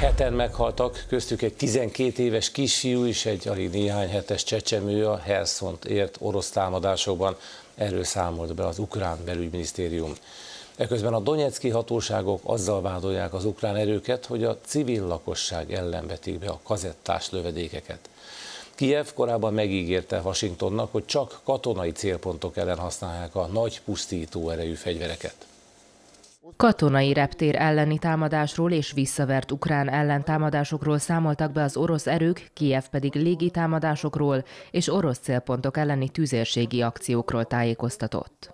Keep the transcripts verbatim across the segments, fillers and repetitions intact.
Heten meghaltak, köztük egy tizenkét éves kisfiú és egy alig néhány hetes csecsemő a Herszont ért orosz támadásokban. Erről számolt be az ukrán belügyminisztérium. Eközben a donecki hatóságok azzal vádolják az ukrán erőket, hogy a civil lakosság ellen vetik be a kazettás lövedékeket. Kijev korábban megígérte Washingtonnak, hogy csak katonai célpontok ellen használják a nagy pusztító erejű fegyvereket. Katonai reptér elleni támadásról és visszavert ukrán ellentámadásokról számoltak be az orosz erők, Kijev pedig légitámadásokról és orosz célpontok elleni tüzérségi akciókról tájékoztatott.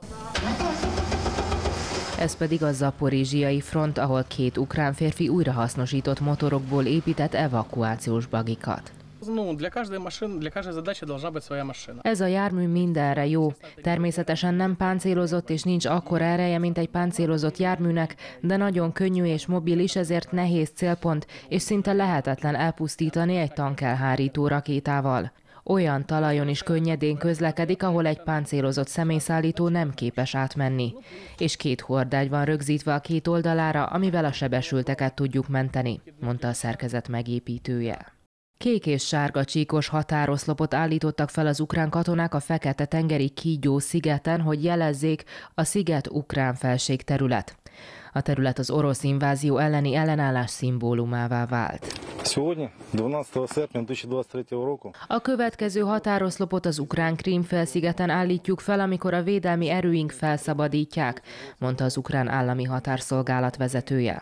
Ez pedig a zaporizsiai front, ahol két ukrán férfi újrahasznosított motorokból épített evakuációs bagikat. Ez a jármű mindenre jó. Természetesen nem páncélozott és nincs akkora ereje, mint egy páncélozott járműnek, de nagyon könnyű és mobilis, ezért nehéz célpont, és szinte lehetetlen elpusztítani egy tankelhárító rakétával. Olyan talajon is könnyedén közlekedik, ahol egy páncélozott személyszállító nem képes átmenni. És két hordágy van rögzítve a két oldalára, amivel a sebesülteket tudjuk menteni, mondta a szerkezet megépítője. Kék és sárga csíkos határoszlopot állítottak fel az ukrán katonák a Fekete-tengeri Kígyó szigeten, hogy jelezzék, a sziget ukrán felségterület. A terület az orosz invázió elleni ellenállás szimbólumává vált. A következő határoszlopot az ukrán Krím-félszigeten állítjuk fel, amikor a védelmi erőink felszabadítják, mondta az ukrán állami határszolgálat vezetője.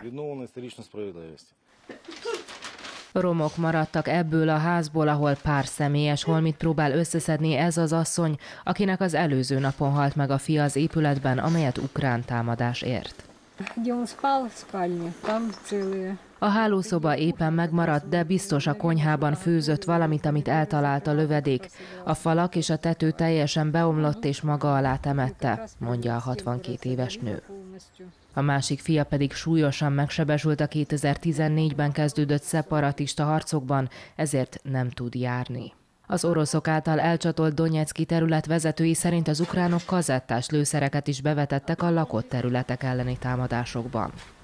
Romok maradtak ebből a házból, ahol pár személyes holmit próbál összeszedni ez az asszony, akinek az előző napon halt meg a fia az épületben, amelyet ukrán támadás ért. A hálószoba éppen megmaradt, de biztos a konyhában főzött valamit, amit eltalált a lövedék. A falak és a tető teljesen beomlott és maga alá temette, mondja a hatvankét éves nő. A másik fia pedig súlyosan megsebesült a kétezer-tizennégyben kezdődött szeparatista harcokban, ezért nem tud járni. Az oroszok által elcsatolt donecki terület vezetői szerint az ukránok kazettás lőszereket is bevetettek a lakott területek elleni támadásokban.